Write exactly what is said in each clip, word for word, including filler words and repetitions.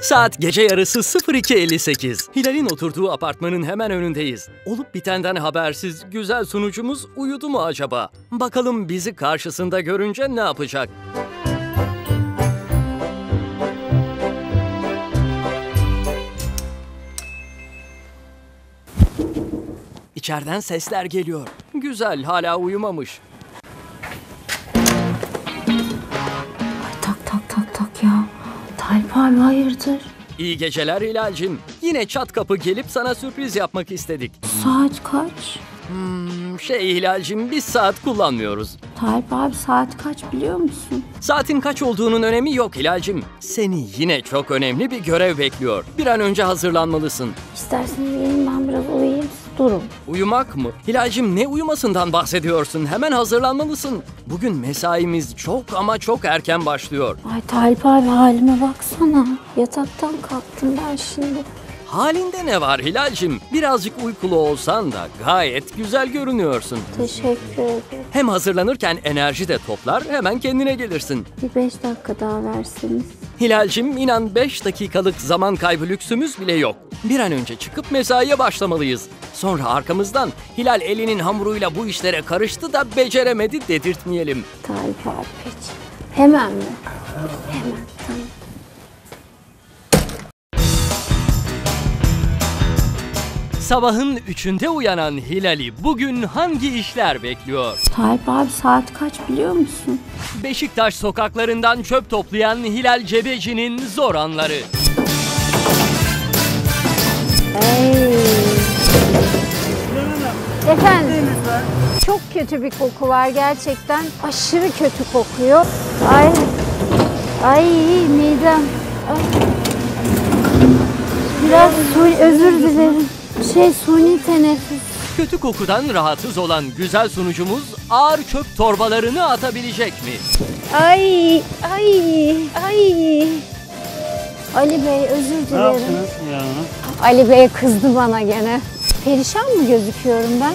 Saat gece yarısı sıfır iki elli sekiz. Hilal'in oturduğu apartmanın hemen önündeyiz. Olup bitenden habersiz güzel sunucumuz uyudu mu acaba? Bakalım bizi karşısında görünce ne yapacak? İçeriden sesler geliyor. Güzel, hala uyumamış. Ay tak tak tak tak ya. Talip abi hayırdır? İyi geceler Hilal'cim. Yine çat kapı gelip sana sürpriz yapmak istedik. Saat kaç? Hmm, şey Hilal'cim, biz saat kullanmıyoruz. Talip abi saat kaç biliyor musun? Saatin kaç olduğunun önemi yok Hilal'cim. Seni yine çok önemli bir görev bekliyor. Bir an önce hazırlanmalısın. İsterseniz gelin ben biraz uyuyayım, siz durun. Uyumak mı? Hilal'cim, ne uyumasından bahsediyorsun? Hemen hazırlanmalısın. Bugün mesaimiz çok ama çok erken başlıyor. Ay Talip abi halime baksana. Yataktan kalktım ben şimdi. Halinde ne var Hilal'cim? Birazcık uykulu olsan da gayet güzel görünüyorsun. Teşekkür ederim. Hem hazırlanırken enerji de toplar, hemen kendine gelirsin. Bir beş dakika daha verseniz. Hilal'cim, inan beş dakikalık zaman kaybı lüksümüz bile yok. Bir an önce çıkıp mesaiye başlamalıyız. Sonra arkamızdan Hilal elinin hamuruyla bu işlere karıştı da beceremedi dedirtmeyelim. Talip abi peki. Hemen mi? Hemen tamam. Sabahın üçünde uyanan Hilal'i bugün hangi işler bekliyor? Talip abi saat kaç biliyor musun? Beşiktaş sokaklarından çöp toplayan Hilal Cebeci'nin zor anları. Hey. Efendim, çok kötü bir koku var gerçekten. Aşırı kötü kokuyor. Ay, ay midem. Ay. Biraz suni, özür dilerim. Şey suni teneffüs. Kötü kokudan rahatsız olan güzel sunucumuz ağır çöp torbalarını atabilecek mi? Ay, ay, ay. Ali Bey özür dilerim. Ne yaptınız ya? Ali Bey kızdı bana gene. Perişan mı gözüküyorum ben?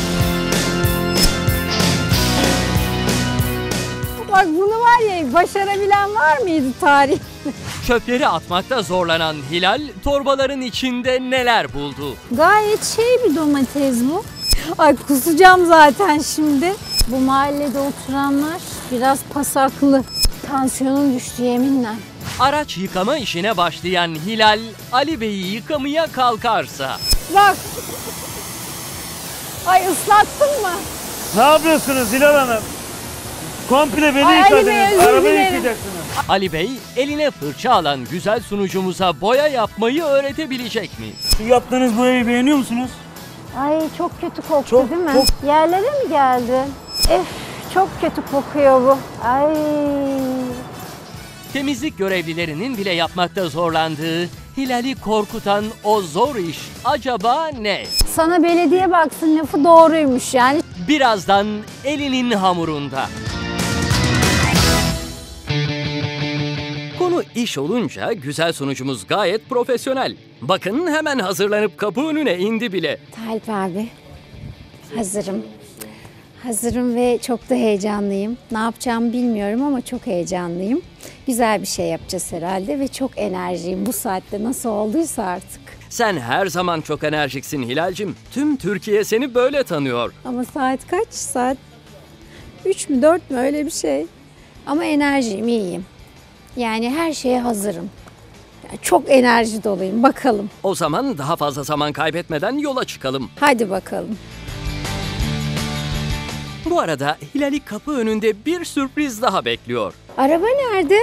Bak bunu var ya, başarabilen var mıydı tarih? Çöpleri atmakta zorlanan Hilal, torbaların içinde neler buldu? Gayet şey bir domates bu. Ay kusacağım zaten şimdi. Bu mahallede oturanlar biraz pasaklı. Tansiyonum düştü yeminle. Araç yıkama işine başlayan Hilal, Ali Bey'i yıkamaya kalkarsa... Bak! Ay ıslattın mı? Ne yapıyorsunuz Hilal Hanım? Komple beni Ay, Ali Bey, yıkadınız. özür Arabayı dilerim. yıkayacaksınız. Ali Bey, eline fırça alan güzel sunucumuza boya yapmayı öğretebilecek mi? Şu yaptığınız boyayı beğeniyor musunuz? Ay çok kötü koktu Çok, değil mi? çok. Yerlere mi geldi? Ef çok kötü kokuyor bu. Ay. Temizlik görevlilerinin bile yapmakta zorlandığı, Hilal'i korkutan o zor iş acaba ne? Sana belediye baksın lafı doğruymuş yani. Birazdan elinin hamurunda. Konu iş olunca güzel sunucumuz gayet profesyonel. Bakın hemen hazırlanıp kapı önüne indi bile. Talip abi, hazırım. Hazırım ve çok da heyecanlıyım. Ne yapacağımı bilmiyorum ama çok heyecanlıyım. Güzel bir şey yapacağız herhalde ve çok enerjiyim bu saatte nasıl olduysa artık. Sen her zaman çok enerjiksin Hilal'cim. Tüm Türkiye seni böyle tanıyor. Ama saat kaç? Saat üç mü dört mü öyle bir şey. Ama enerjiyim, iyiyim. Yani her şeye hazırım. Yani çok enerji doluyum. Bakalım. O zaman daha fazla zaman kaybetmeden yola çıkalım. Hadi bakalım. Bu arada Hilal'i kapı önünde bir sürpriz daha bekliyor. Araba nerede?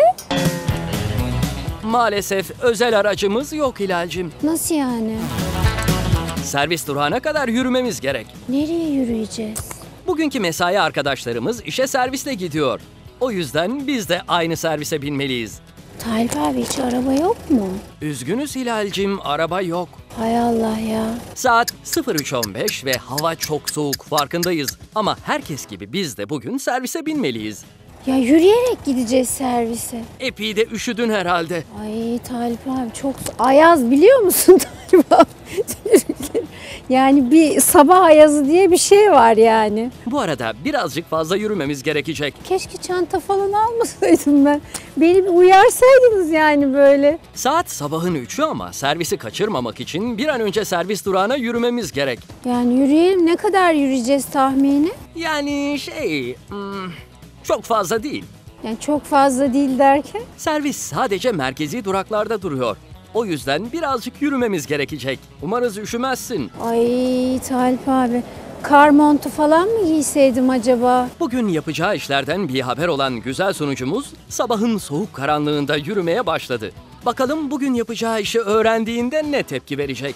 Maalesef özel aracımız yok Hilal'cim. Nasıl yani? Servis durağına kadar yürümemiz gerek. Nereye yürüyeceğiz? Bugünkü mesai arkadaşlarımız işe servisle gidiyor. O yüzden biz de aynı servise binmeliyiz. Talip abi hiç araba yok mu? Üzgünüz Hilal'cim, araba yok. Hay Allah ya. Saat sıfır üç on beş ve hava çok soğuk, farkındayız. Ama herkes gibi biz de bugün servise binmeliyiz. Ya yürüyerek gideceğiz servise. Epey de üşüdün herhalde. Ay Talip abi çok so- ayaz biliyor musun Talip abi? Yani bir sabah ayazı diye bir şey var yani. Bu arada birazcık fazla yürümemiz gerekecek. Keşke çanta falan almasaydım ben. Beni bir uyarsaydınız yani böyle. Saat sabahın üçü ama servisi kaçırmamak için bir an önce servis durağına yürümemiz gerek. Yani yürüyelim. Ne kadar yürüyeceğiz tahmini? Yani şey, hmm, çok fazla değil. Yani çok fazla değil derken? Servis sadece merkezi duraklarda duruyor. O yüzden birazcık yürümemiz gerekecek. Umarız üşümezsin. Ay Talip abi. Kar montu falan mı giyseydim acaba? Bugün yapacağı işlerden bir haber olan güzel sunucumuz sabahın soğuk karanlığında yürümeye başladı. Bakalım bugün yapacağı işi öğrendiğinde ne tepki verecek?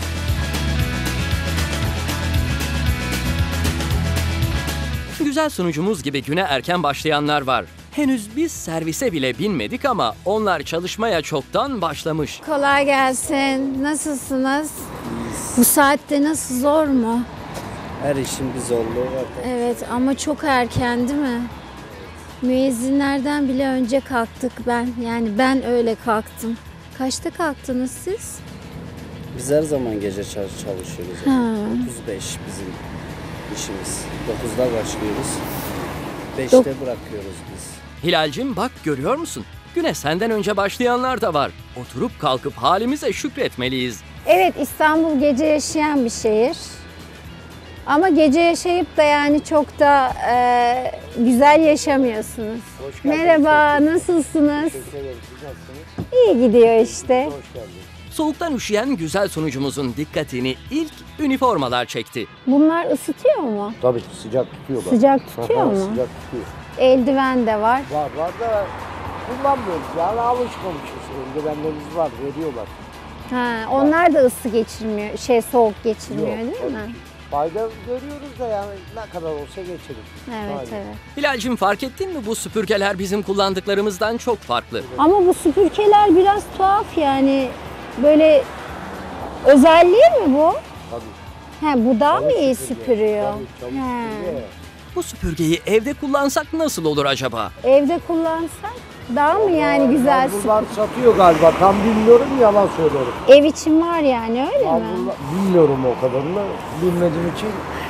Güzel sunucumuz gibi güne erken başlayanlar var. Henüz biz servise bile binmedik ama onlar çalışmaya çoktan başlamış. Kolay gelsin. Nasılsınız? Bu saatte nasıl, zor mu? Her işin bir zorluğu var. Evet ama çok erken değil mi? Müezzinlerden bile önce kalktık ben. Yani ben öyle kalktım. Kaçta kalktınız siz? Biz her zaman gece çal- çalışıyoruz. Ha. dokuz beş bizim işimiz. dokuzda başlıyoruz. Dok- beşte bırakıyoruz biz. Hilal'cim bak görüyor musun? Güne senden önce başlayanlar da var. Oturup kalkıp halimize şükretmeliyiz. Evet, İstanbul gece yaşayan bir şehir. Ama gece yaşayıp da yani çok da e, güzel yaşamıyorsunuz. Hoş geldiniz. Merhaba, nasılsınız? Teşekkür ederim. Siz nasılsınız? İyi gidiyor işte. Hoş geldiniz. Soğuktan üşüyen güzel sunucumuzun dikkatini ilk üniformalar çekti. Bunlar ısıtıyor mu? Tabii sıcak tutuyorlar. Sıcak tutuyor Aha, mu? Sıcak tutuyor. Eldiven de var. Var var da kullanmıyoruz. Yani alışmamışız. Eldivenlerimiz var, veriyorlar. Ha, onlar da ısı geçirmiyor, şey soğuk geçirmiyor Yok, değil tabii mi? ki. Fayda görüyoruz da yani ne kadar olsa geçelim. Evet, Aynen. evet. Hilal'cim fark ettin mi bu süpürgeler bizim kullandıklarımızdan çok farklı. Ama bu süpürgeler biraz tuhaf yani. Böyle özelliği mi bu? Tabii. He, bu daha mı iyi Çabuk süpürüyor? Tabii, çabuk He. süpürüyor. Bu süpürgeyi evde kullansak nasıl olur acaba? Evde kullansak daha mı yani güzel süpür? Bunlar satıyor galiba. Tam bilmiyorum, yalan söylüyorum. Ev için var yani öyle mi? Vallahi bilmiyorum o kadarını. Bilmediğim için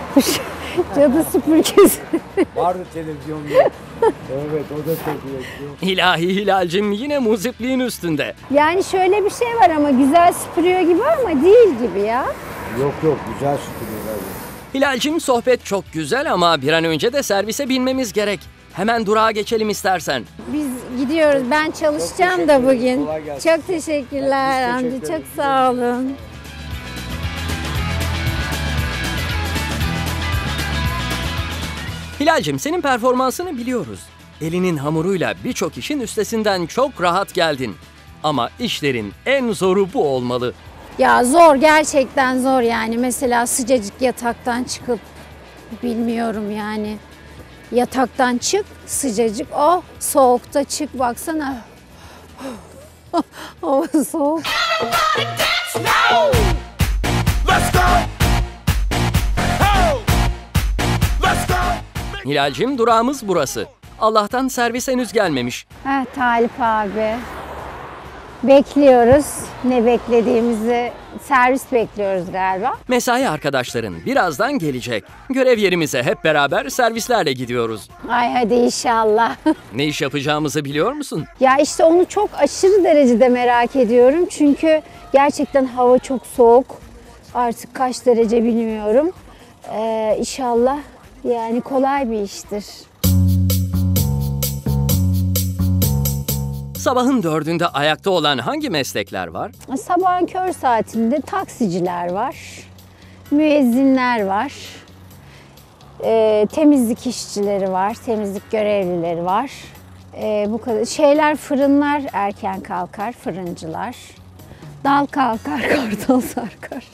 Cadı süpürgesi. vardı televizyonda. Evet, o da televizyonda. İlahi Hilal'cim yine muzipliğin üstünde. Yani şöyle bir şey var ama güzel süpürüyor gibi ama değil gibi ya. Yok yok, güzel süpürüyorlar. Hilal'cim sohbet çok güzel ama bir an önce de servise binmemiz gerek. Hemen durağa geçelim istersen. Biz gidiyoruz. Ben çalışacağım teşekkür da ederim. bugün. Kolay gelsin. Çok teşekkürler Biz amca. teşekkür Çok ederiz. sağ olun. Hilal'cim senin performansını biliyoruz. Elinin hamuruyla birçok işin üstesinden çok rahat geldin. Ama işlerin en zoru bu olmalı. Ya zor, gerçekten zor yani. Mesela sıcacık yataktan çıkıp bilmiyorum yani. Yataktan çık, sıcacık. Oh, soğukta çık baksana. Hava soğuk. Let's go! Ho! Let's go! Hilal'cim durağımız burası. Allah'tan servis henüz gelmemiş. Heh, Talip abi. Bekliyoruz. Ne beklediğimizi, servis bekliyoruz galiba. Mesai arkadaşların birazdan gelecek. Görev yerimize hep beraber servislerle gidiyoruz. Ay hadi inşallah. Ne iş yapacağımızı biliyor musun? Ya işte onu çok aşırı derecede merak ediyorum. Çünkü gerçekten hava çok soğuk. Artık kaç derece bilmiyorum. Ee, inşallah yani kolay bir iştir. Sabahın dördünde ayakta olan hangi meslekler var? Sabahın kör saatinde taksiciler var, müezzinler var, e, temizlik işçileri var, temizlik görevlileri var. E, bu kadar şeyler, fırınlar erken kalkar, fırıncılar. Dal kalkar, kartal sarkar.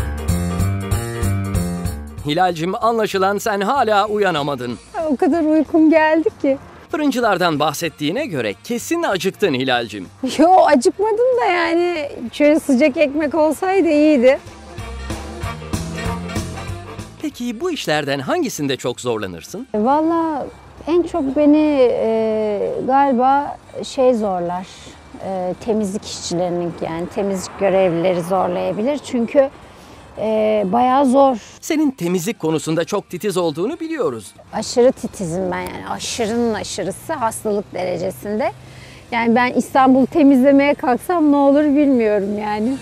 Hilal'cim anlaşılan sen hala uyanamadın. O kadar uykum geldi ki. Fırıncılardan bahsettiğine göre kesin acıktın Hilal'cim. Yo, acıkmadım da yani şöyle sıcak ekmek olsaydı iyiydi. Peki bu işlerden hangisinde çok zorlanırsın? Valla en çok beni e, galiba şey zorlar, e, temizlik işçilerinin yani temizlik görevlileri zorlayabilir. Çünkü Ee, bayağı zor. Senin temizlik konusunda çok titiz olduğunu biliyoruz. Aşırı titizim ben yani. Aşırının aşırısı, hastalık derecesinde. Yani ben İstanbul'u temizlemeye kalksam ne olur bilmiyorum yani.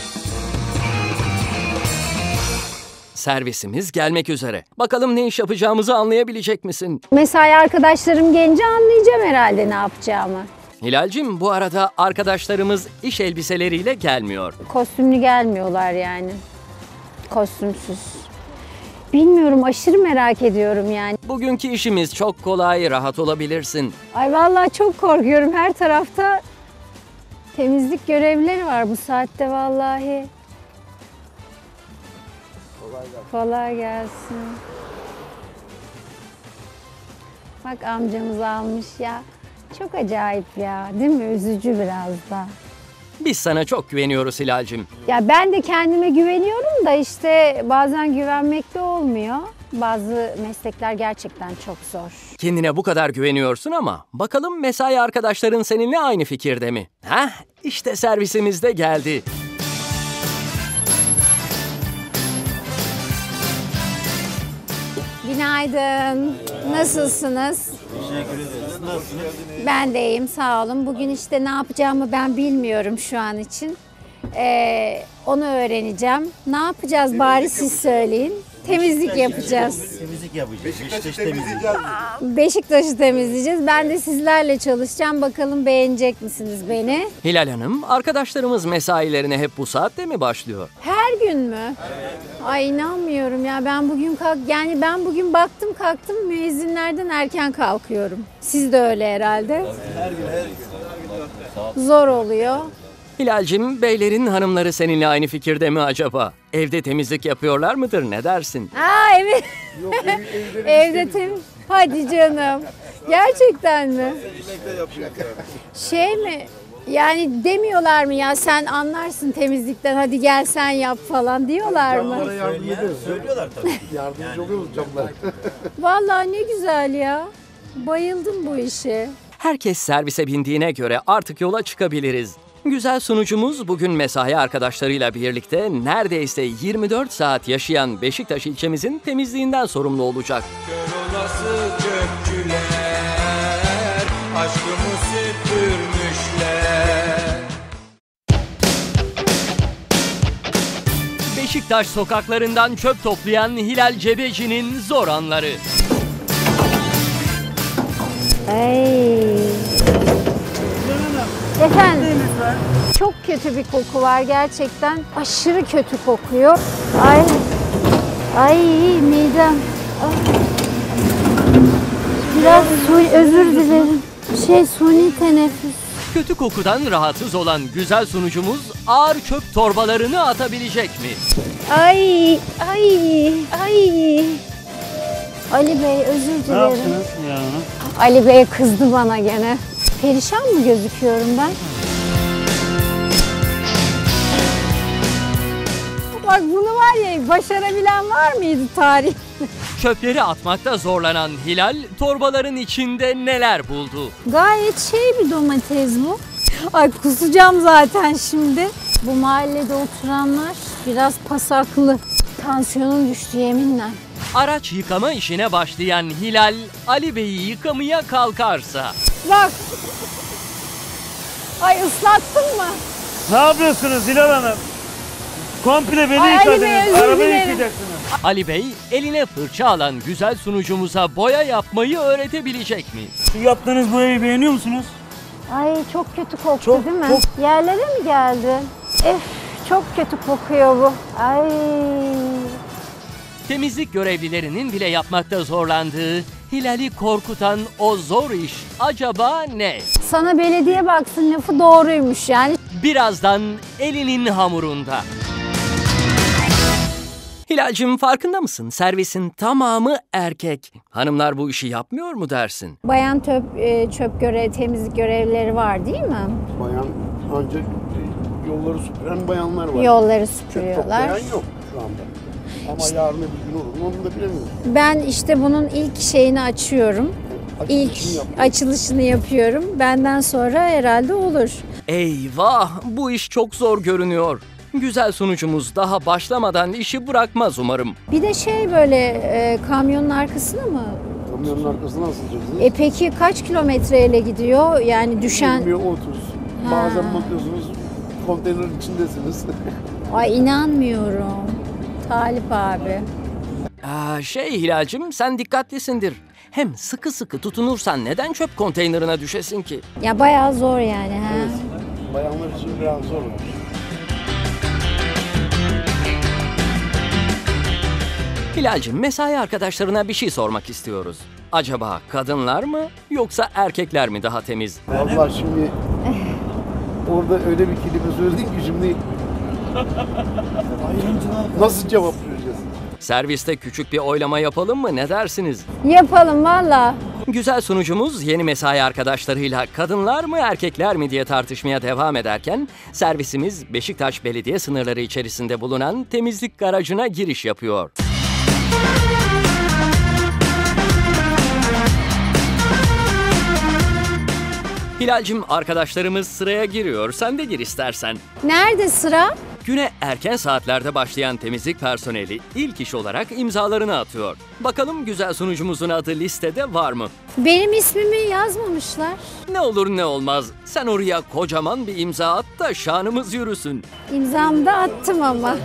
Servisimiz gelmek üzere. Bakalım ne iş yapacağımızı anlayabilecek misin? Mesai arkadaşlarım gelince anlayacağım herhalde ne yapacağımı. Hilal'cim, bu arada arkadaşlarımız iş elbiseleriyle gelmiyor. Kostümlü gelmiyorlar yani. Kostümsüz. Bilmiyorum, aşırı merak ediyorum yani. Bugünkü işimiz çok kolay, rahat olabilirsin. Ay vallahi çok korkuyorum. Her tarafta temizlik görevlileri var bu saatte vallahi. Kolay gelsin. Kolay gelsin. Bak amcamız almış ya. Çok acayip ya, değil mi? Üzücü biraz da. Biz sana çok güveniyoruz Hilal'cim. Ya ben de kendime güveniyorum da işte bazen güvenmek de olmuyor. Bazı meslekler gerçekten çok zor. Kendine bu kadar güveniyorsun ama bakalım mesai arkadaşların seninle aynı fikirde mi? Hah, işte servisimiz de geldi. Günaydın. Nasılsınız? Teşekkür ederiz. Nasılsınız? Ben de iyiyim, sağ olun. Bugün işte ne yapacağımı ben bilmiyorum şu an için. Ee, onu öğreneceğim. Ne yapacağız bari siz söyleyin. Temizlik yapacağız. Temizlik yapacağız. Beşiktaş'ı temizleyeceğiz. Beşiktaş'ı temizleyeceğiz. Ben de sizlerle çalışacağım. Bakalım beğenecek misiniz beni? Hilal Hanım, arkadaşlarımız mesailerine hep bu saatte mi başlıyor? Her gün mü? Ay inanmıyorum ya, ben bugün kalk yani ben bugün baktım kalktım müezzinlerden erken kalkıyorum. Siz de öyle herhalde. Her gün her gün. Zor oluyor. Hilal'cim, beylerin hanımları seninle aynı fikirde mi acaba? Evde temizlik yapıyorlar mıdır, ne dersin? Aa evet. Evde temiz. Hadi canım. Gerçekten mi? Şey mi? Yani demiyorlar mı ya sen anlarsın temizlikten hadi gel sen yap falan diyorlar mı? Söyleyen, söylüyorlar tabii. Yardımcı oluyoruz camlara. Vallahi ne güzel ya. Bayıldım bu işe. Herkes servise bindiğine göre artık yola çıkabiliriz. Güzel sunucumuz bugün mesai arkadaşlarıyla birlikte neredeyse yirmi dört saat yaşayan Beşiktaş ilçemizin temizliğinden sorumlu olacak. Kör olası gökçüler, aşkımı süpürmüşler. Beşiktaş sokaklarından çöp toplayan Hilal Cebeci'nin zor anları. Ay. Efendim, çok kötü bir koku var gerçekten. Aşırı kötü kokuyor. Ay, ay midem. Ah. Biraz su, özür dilerim. Şey suni teneffüs. Kötü kokudan rahatsız olan güzel sunucumuz ağır çöp torbalarını atabilecek mi? Ay, ay, ay. Ali Bey özür Ne dilerim. yaptınız ya? Ali Bey kızdı bana gene. Perişan mı gözüküyorum ben? Bak bunu var ya başarabilen var mıydı tarih? Çöpleri atmakta zorlanan Hilal, torbaların içinde neler buldu? Gayet şey bir domates bu. Ay kusacağım zaten şimdi. Bu mahallede oturanlar biraz pasaklı. Tansiyonum düştü yeminle. Araç yıkama işine başlayan Hilal, Ali Bey'i yıkamaya kalkarsa... Bak. Ay ıslattın mı? Ne yapıyorsunuz Hilal Hanım? Komple beni Ay, Ali Bey, yıkadınız. özür Arabayı dilerim. yıkacaksınız. Ali Bey, eline fırça alan güzel sunucumuza boya yapmayı öğretebilecek mi? Şu yaptığınız boyayı beğeniyor musunuz? Ay çok kötü koktu Çok, değil mi? çok. Yerlere mi geldi? Ef çok kötü kokuyor bu. Ay. Temizlik görevlilerinin bile yapmakta zorlandığı, Hilal'i korkutan o zor iş acaba ne? Sana belediye baksın lafı doğruymuş yani. Birazdan elinin hamurunda. Hilal'cim, farkında mısın? Servisin tamamı erkek. Hanımlar bu işi yapmıyor mu dersin? Bayan töp, e, çöp görev, temizlik görevlileri var değil mi? Bayan ancak yolları süpüren bayanlar var. Yolları Çöp süpürüyorlar. toplayan yok şu anda. Ama yarın bir gün olur mu onu da bilemiyorum. Ben işte bunun ilk şeyini açıyorum. İlk Açılışını yapıyorum. açılışını yapıyorum. Benden sonra herhalde olur. Eyvah! Bu iş çok zor görünüyor. Güzel sunucumuz daha başlamadan işi bırakmaz umarım. Bir de şey böyle e, kamyonun arkasına mı? Kamyonun arkasına nasıl çözeceğiz? E peki kaç kilometreyle gidiyor? Yani düşen... yirmi otuz. Bazen bakıyorsunuz konteynerin içindesiniz. Ay inanmıyorum. Talip abi. Aa, şey Hilal'cim sen dikkatlisindir. Hem sıkı sıkı tutunursan neden çöp konteynerine düşesin ki? Ya bayağı zor yani. Ha? Bayanlar için biraz zor olmuş. Hilal'cim mesai arkadaşlarına bir şey sormak istiyoruz. Acaba kadınlar mı yoksa erkekler mi daha temiz? Vallahi şimdi orada öyle bir kelime söyledin ki şimdi nasıl cevap vereceğiz? Serviste küçük bir oylama yapalım mı, ne dersiniz? Yapalım valla. Güzel sunucumuz yeni mesai arkadaşlarıyla kadınlar mı erkekler mi diye tartışmaya devam ederken servisimiz Beşiktaş Belediye sınırları içerisinde bulunan temizlik garajına giriş yapıyor. Hilal'cim arkadaşlarımız sıraya giriyor. Sen de gir istersen. Nerede sıra? Güne erken saatlerde başlayan temizlik personeli ilk iş olarak imzalarını atıyor. Bakalım güzel sunucumuzun adı listede var mı? Benim ismimi yazmamışlar. Ne olur ne olmaz. Sen oraya kocaman bir imza at da şanımız yürüsün. İmzamı da attım ama.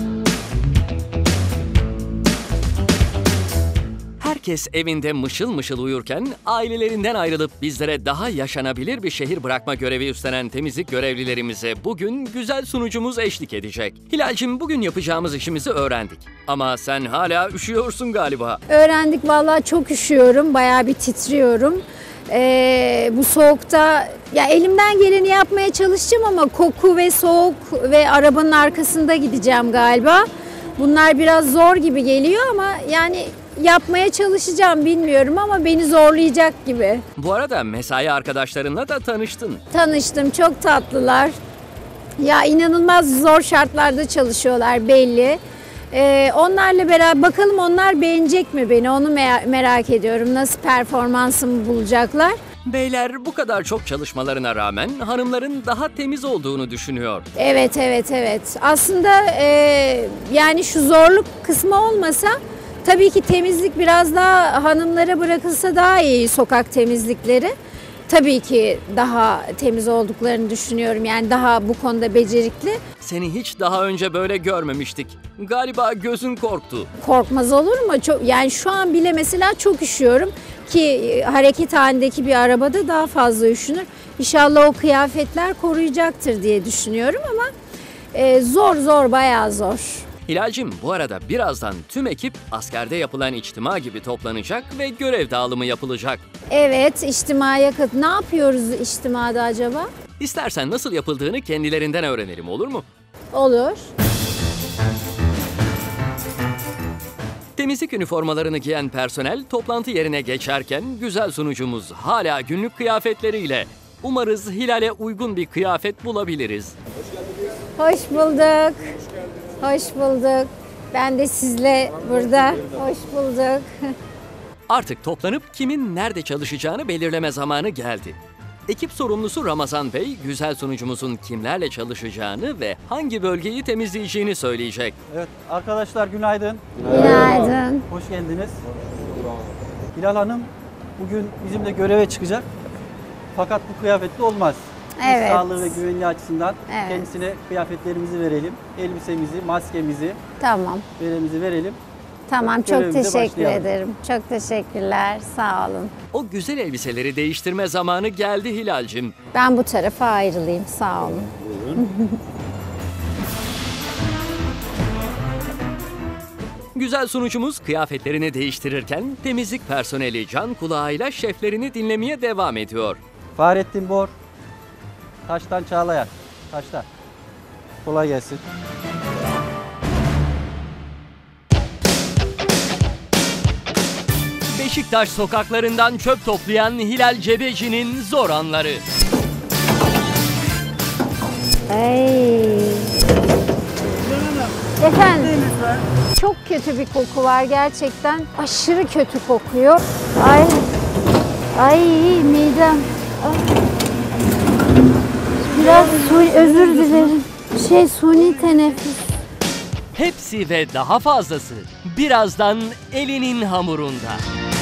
Herkes evinde mışıl mışıl uyurken ailelerinden ayrılıp bizlere daha yaşanabilir bir şehir bırakma görevi üstlenen temizlik görevlilerimize bugün güzel sunucumuz eşlik edecek. Hilal'cim bugün yapacağımız işimizi öğrendik. Ama sen hala üşüyorsun galiba. Öğrendik vallahi, çok üşüyorum. Bayağı bir titriyorum. Ee, bu soğukta ya elimden geleni yapmaya çalışacağım ama koku ve soğuk ve arabanın arkasında gideceğim galiba. Bunlar biraz zor gibi geliyor ama yani yapmaya çalışacağım, bilmiyorum ama beni zorlayacak gibi. Bu arada mesai arkadaşlarınla da tanıştın. Tanıştım, çok tatlılar. Ya inanılmaz zor şartlarda çalışıyorlar belli. Ee, onlarla beraber bakalım onlar beğenecek mi beni, onu me- merak ediyorum. Nasıl performansımı bulacaklar. Beyler bu kadar çok çalışmalarına rağmen hanımların daha temiz olduğunu düşünüyor. Evet evet evet. Aslında e, yani şu zorluk kısmı olmasa tabii ki temizlik biraz daha hanımlara bırakılsa daha iyi, sokak temizlikleri. Tabii ki daha temiz olduklarını düşünüyorum. Yani daha bu konuda becerikli. Seni hiç daha önce böyle görmemiştik. Galiba gözün korktu. Korkmaz olur mu? Çok, yani şu an bile mesela çok üşüyorum ki hareket halindeki bir arabada daha fazla üşünür. İnşallah o kıyafetler koruyacaktır diye düşünüyorum ama e, zor zor bayağı zor. Hilal'cim bu arada birazdan tüm ekip askerde yapılan içtima gibi toplanacak ve görev dağılımı yapılacak. Evet, içtimaya kat. Ne yapıyoruz içtimada acaba? İstersen nasıl yapıldığını kendilerinden öğrenelim, olur mu? Olur. Temizlik üniformalarını giyen personel toplantı yerine geçerken güzel sunucumuz hala günlük kıyafetleriyle. Umarız Hilal'e uygun bir kıyafet bulabiliriz. Hoş bulduk. Hoş bulduk. Ben de sizle burada. Hoş bulduk. Artık toplanıp kimin nerede çalışacağını belirleme zamanı geldi. Ekip sorumlusu Ramazan Bey, güzel sunucumuzun kimlerle çalışacağını ve hangi bölgeyi temizleyeceğini söyleyecek. Evet arkadaşlar günaydın. Günaydın. Hoş geldiniz. Hilal Hanım bugün bizimle göreve çıkacak. Fakat bu kıyafetle olmaz. Biz Evet. sağlığı ve güvenliği açısından Evet. kendisine kıyafetlerimizi verelim. Elbisemizi, maskemizi, Tamam. beremizi verelim. Tamam, çok Görevimize teşekkür başlayalım. ederim. Çok teşekkürler. Sağ olun. O güzel elbiseleri değiştirme zamanı geldi Hilal'cim. Ben bu tarafa ayrılayım. Sağ olun. Güzel sunucumuz kıyafetlerini değiştirirken temizlik personeli can kulağıyla şeflerini dinlemeye devam ediyor. Fahrettin Bor, Taştan Çağlayan. Taştan. Kolay gelsin. Beşiktaş sokaklarından çöp toplayan Hilal Cebeci'nin zor anları. Ay. Efendim, çok kötü bir koku var gerçekten. Aşırı kötü kokuyor. Ay, ay midem. Ah. Biraz su, özür dilerim. Şey, suni teneffüs. Hepsi ve daha fazlası birazdan elinin hamurunda.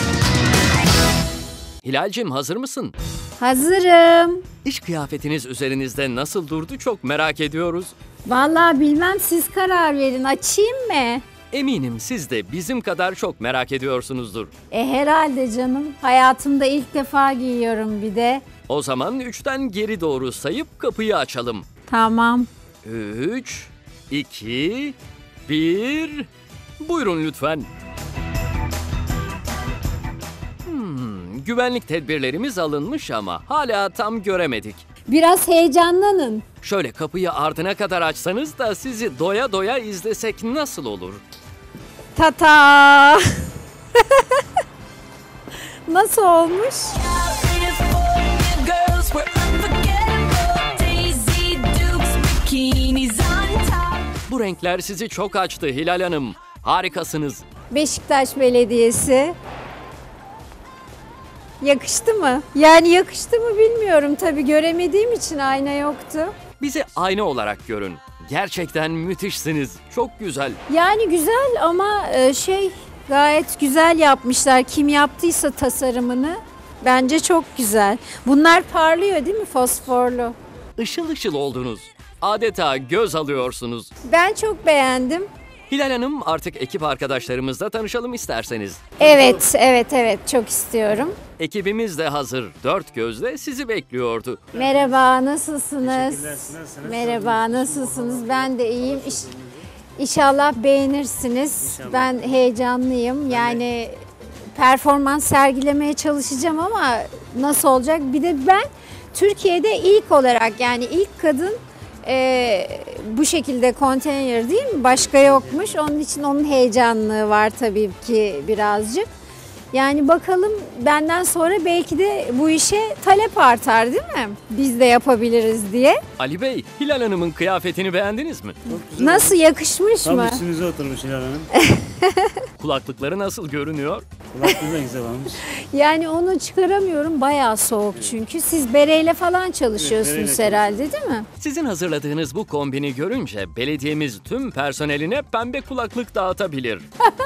Hilal'cim hazır mısın? Hazırım. İş kıyafetiniz üzerinizde nasıl durdu çok merak ediyoruz. Vallahi bilmem, siz karar verin. Açayım mı? Eminim siz de bizim kadar çok merak ediyorsunuzdur. E herhalde canım. Hayatımda ilk defa giyiyorum bir de. O zaman üçten geri doğru sayıp kapıyı açalım. Tamam. Üç, iki, bir. Buyurun lütfen. Hmm, güvenlik tedbirlerimiz alınmış ama hala tam göremedik. Biraz heyecanlanın. Şöyle kapıyı ardına kadar açsanız da sizi doya doya izlesek nasıl olur? Tata. Nasıl olmuş? Bu renkler sizi çok açtı Hilal Hanım. Harikasınız. Beşiktaş Belediyesi. Yakıştı mı? Yani yakıştı mı bilmiyorum tabii, göremediğim için, ayna yoktu. Bizi ayna olarak görün. Gerçekten müthişsiniz. Çok güzel. Yani güzel ama e, şey, gayet güzel yapmışlar. Kim yaptıysa tasarımını. Bence çok güzel. Bunlar parlıyor değil mi, fosforlu? Işıl ışıl oldunuz. Adeta göz alıyorsunuz. Ben çok beğendim. Hilal Hanım, artık ekip arkadaşlarımızla tanışalım isterseniz. Evet, evet, evet, çok istiyorum. Ekibimiz de hazır. Dört gözle sizi bekliyordu. Merhaba, nasılsınız? Teşekkürler, siz nasılsınız? Merhaba, nasılsınız? Ben de iyiyim. İş, İnşallah beğenirsiniz. İnşallah. Ben heyecanlıyım. Yani performans sergilemeye çalışacağım ama nasıl olacak? Bir de ben Türkiye'de ilk olarak, yani ilk kadın e, bu şekilde konteyner, değil mi? Başka yokmuş. Onun için onun heyecanlığı var tabii ki birazcık. Yani bakalım, benden sonra belki de bu işe talep artar değil mi? Biz de yapabiliriz diye. Ali Bey, Hilal Hanım'ın kıyafetini beğendiniz mi? Çok güzel. Nasıl, yakışmış Tam mı? üstünüze oturmuş Hilal Hanım. Kulaklıkları nasıl görünüyor? Kulaklığı da güzel olmuş. Yani onu çıkaramıyorum, bayağı soğuk çünkü. Siz bereyle falan çalışıyorsunuz Evet, herhalde değil mi? Sizin hazırladığınız bu kombini görünce belediyemiz tüm personeline pembe kulaklık dağıtabilir.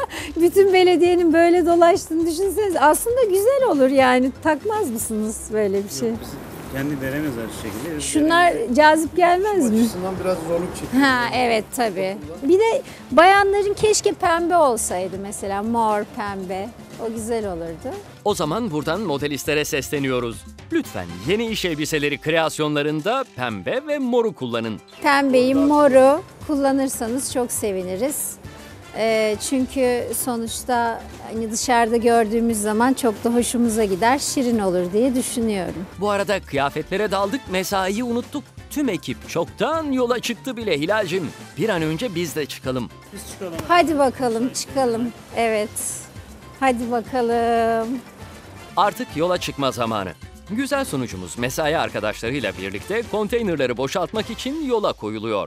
Bütün belediyenin böyle dolaştığını düşünseniz, aslında güzel olur yani. Takmaz mısınız böyle bir şey? Biz kendi veremezler şu şekilde. Biz Şunlar cazip gelmez mi? Açısından biraz zorluk çekiyor. Ha evet, tabii. Bir de bayanların keşke pembe olsaydı mesela, mor pembe. O güzel olurdu. O zaman buradan modelistlere sesleniyoruz. Lütfen yeni iş elbiseleri kreasyonlarında pembe ve moru kullanın. Pembeyi, moru kullanırsanız çok seviniriz. Ee, çünkü sonuçta hani dışarıda gördüğümüz zaman çok da hoşumuza gider, şirin olur diye düşünüyorum. Bu arada kıyafetlere daldık, mesaiyi unuttuk. Tüm ekip çoktan yola çıktı bile Hilal'cim. Bir an önce biz de çıkalım. Biz çıkalım. Hadi bakalım, çıkalım. Evet. Hadi bakalım. Artık yola çıkma zamanı. Güzel sunucumuz mesai arkadaşlarıyla birlikte konteynerleri boşaltmak için yola koyuluyor.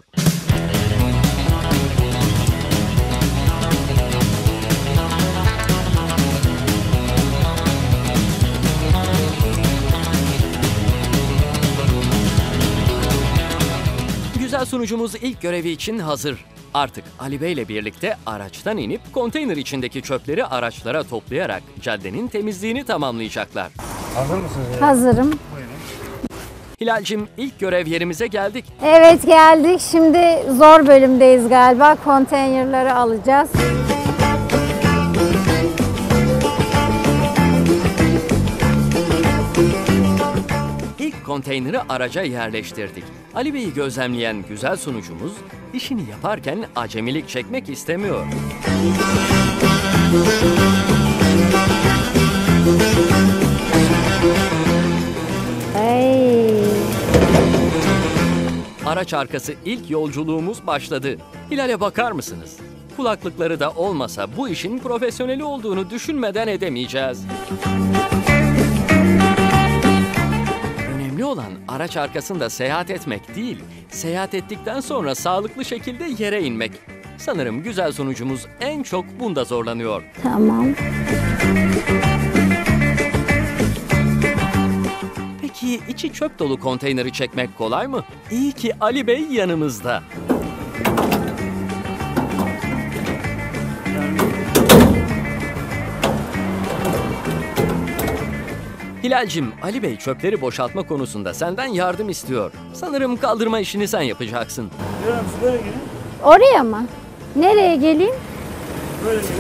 Güzel sunucumuz ilk görevi için hazır. Artık Ali Bey ile birlikte araçtan inip konteyner içindeki çöpleri araçlara toplayarak caddenin temizliğini tamamlayacaklar. Hazır mısınız? Hazırım. Hilal'cim, ilk görev yerimize geldik. Evet, geldik. Şimdi zor bölümdeyiz galiba. Konteynerleri alacağız. İlk konteyneri araca yerleştirdik. Ali Bey'i gözlemleyen güzel sunucumuz işini yaparken acemilik çekmek istemiyor. Hey. Araç arkası ilk yolculuğumuz başladı. Hilal'e bakar mısınız? Kulaklıkları da olmasa bu işin profesyoneli olduğunu düşünmeden edemeyeceğiz. Önemli olan araç arkasında seyahat etmek değil, seyahat ettikten sonra sağlıklı şekilde yere inmek. Sanırım güzel sunucumuz en çok bunda zorlanıyor. Tamam. Peki Peki içi çöp dolu konteyneri çekmek kolay mı? İyi ki Ali Bey yanımızda. Hilal'cim, Ali Bey çöpleri boşaltma konusunda senden yardım istiyor. Sanırım kaldırma işini sen yapacaksın. Diyorum siz böyle gelin. Oraya mı? Nereye geleyim? Böyle gelin.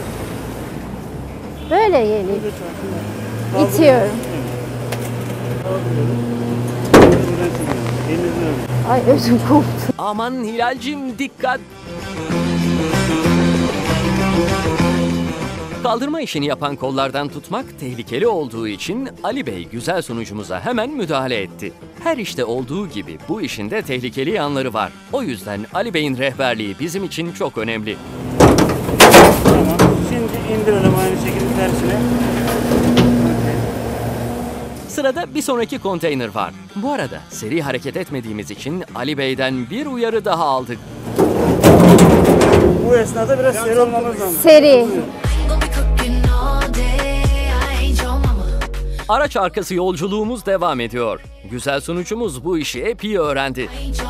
Böyle geleyim. Böyle çarpın. İtiyorum. Ay ödüm koptu. Aman Hilal'cim dikkat! Kaldırma işini yapan kollardan tutmak tehlikeli olduğu için Ali Bey güzel sunucumuza hemen müdahale etti. Her işte olduğu gibi bu işin de tehlikeli yanları var. O yüzden Ali Bey'in rehberliği bizim için çok önemli. Tamam. Şimdi indirelim aynı şekilde tersine. Sırada bir sonraki konteyner var. Bu arada seri hareket etmediğimiz için Ali Bey'den bir uyarı daha aldık. Bu esnada biraz seri olmamız lazım. Seri. Araç arkası yolculuğumuz devam ediyor. Güzel sunucumuz bu işi epey öğrendi.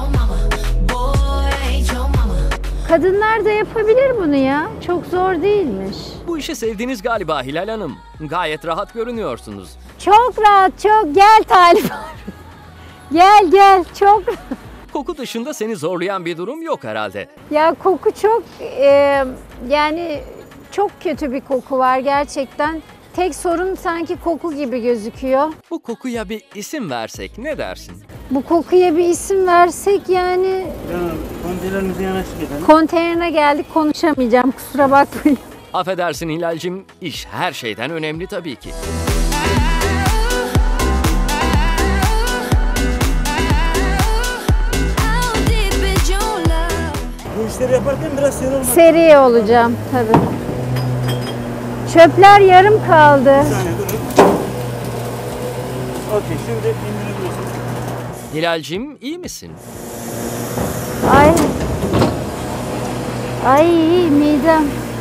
Kadınlar da yapabilir bunu ya. Çok zor değilmiş. Bu işi sevdiniz galiba Hilal Hanım. Gayet rahat görünüyorsunuz. Çok rahat, çok. Gel Talip abi. Gel gel, çok. Koku dışında seni zorlayan bir durum yok herhalde. Ya koku çok, e, yani çok kötü bir koku var gerçekten. Tek sorun sanki koku gibi gözüküyor. Bu kokuya bir isim versek ne dersin? Bu kokuya bir isim versek yani... Ya konteynerimizin yanaşık edelim. Konteynerine geldik, konuşamayacağım, kusura bakmayın. Affedersin Hilal'cim, iş her şeyden önemli tabii ki. Bu işleri yaparken biraz seri olmak. Seri olacağım tabii. Çöpler yarım kaldı. Bir saniye durun. Okey, şimdi indirebilirsiniz. Hilal'cim iyi misin? Ay. Ay midem.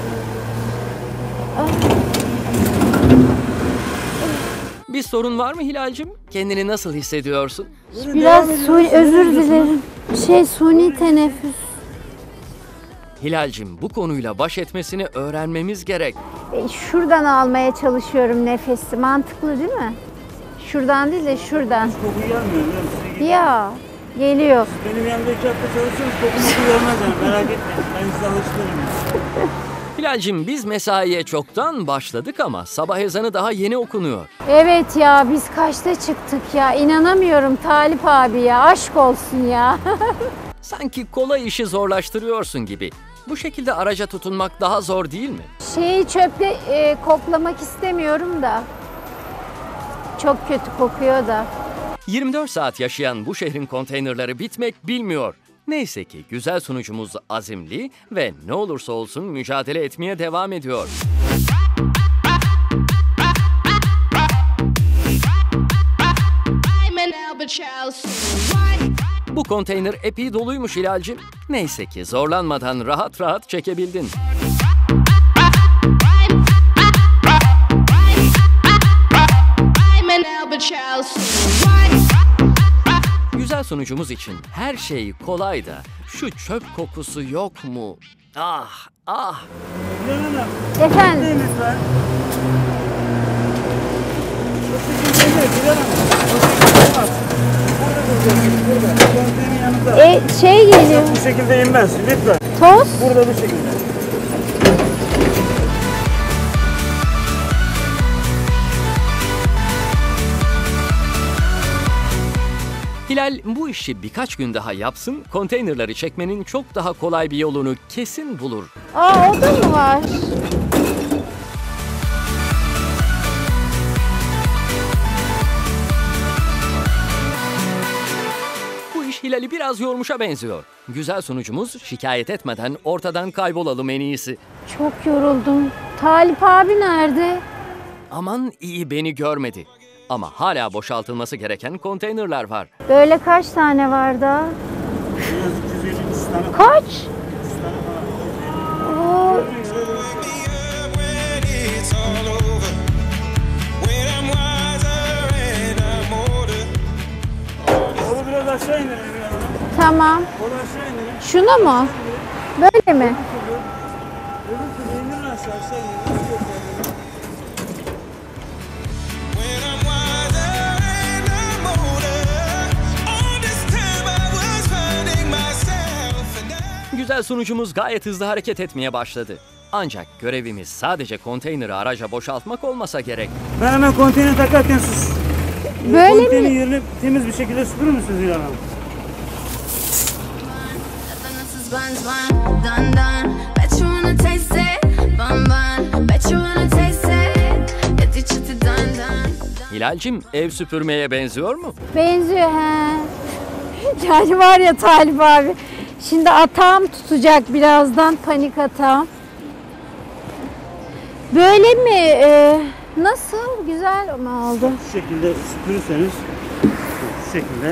Bir sorun var mı Hilal'cim? Kendini nasıl hissediyorsun? Biraz suni, özür dilerim. Şey suni teneffüs. Hilal'cim bu konuyla baş etmesini öğrenmemiz gerek. E, şuradan almaya çalışıyorum nefesi. Mantıklı değil mi? Şuradan değil de şuradan. Koku gelmiyor biliyor musun? Size geliyor. Ya geliyor. Benim yanımda iki hafta çalışırsanız kokumu gelmez yani, merak etmeyin. Ben size alıştırırım. Hilal'cim biz mesaiye çoktan başladık ama sabah ezanı daha yeni okunuyor. Evet ya biz kaçta çıktık ya? İnanamıyorum Talip abi ya. Aşk olsun ya. Sanki kolay işi zorlaştırıyorsun gibi. Bu şekilde araca tutunmak daha zor değil mi? Şeyi çöple e, koklamak istemiyorum da. Çok kötü kokuyor da. yirmi dört saat yaşayan bu şehrin konteynerları bitmek bilmiyor. Neyse ki güzel sunucumuz azimli ve ne olursa olsun mücadele etmeye devam ediyor. Bu konteyner epey doluymuş Hilal'cim. Neyse ki zorlanmadan rahat rahat çekebildin. Güzel sunucumuz için her şey kolay da şu çöp kokusu yok mu? Ah ah. Bilal Hanım, Efendim değil lütfen. Çok teşekkür ederim Bilal Hanım. Çok teşekkür ederim. Burada duracaksınız, burada. Konteynerin yanında. e, şey geliyor. Bu şekilde inmez lütfen. Toz. Burada bu şekilde. Hilal bu işi birkaç gün daha yapsın, konteynerları çekmenin çok daha kolay bir yolunu kesin bulur. Aa o da mı var? Bu iş Hilal'i biraz yormuşa benziyor. Güzel sunucumuz şikayet etmeden ortadan kaybolalım en iyisi. Çok yoruldum. Talip abi nerede? Aman iyi beni görmedi. Ama hala boşaltılması gereken konteynerler var. Böyle kaç tane var daha? yüz elli tane. Kaç? Oo, Tamam. Onu aşağı indirin. Şunu mu? Böyle mi? Öbür türlü indirin aşağı aşağı indirin. Nasıl götürdün? When I'm wiser and I'm older, all this time I was finding myself and I... Güzel sunucumuz gayet hızlı hareket etmeye başladı. Ancak görevimiz sadece konteyneri araca boşaltmak olmasa gerek. Ben hemen konteyner takarken siz Böyle konteyner mi? yerini temiz bir şekilde süpürür müsünüz İlhan Hanım? This is buns, bun, done, done. Bet you wanna taste it, bun, bun. Bet you wanna taste it. Get the chitty done, done. Hilal'cim, ev süpürmeye benziyor mu? Benziyor he. Yani var ya Talip abi. Şimdi atağım tutacak birazdan, panik atağım. Böyle mi? Ee, nasıl? Güzel mi oldu? Şu şekilde süpürürseniz şu şekilde.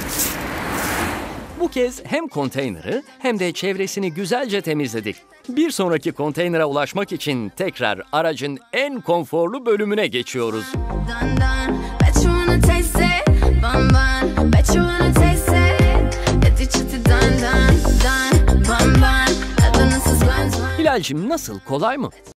Bu kez hem konteyneri hem de çevresini güzelce temizledik. Bir sonraki konteynere ulaşmak için tekrar aracın en konforlu bölümüne geçiyoruz. Done, done. Bet you wanna taste it, bun, bun. Bet you wanna taste it. Get the chitty done, done, done. Bun, bun. This is buns, bun. Hilal'cim, nasıl, kolay mı?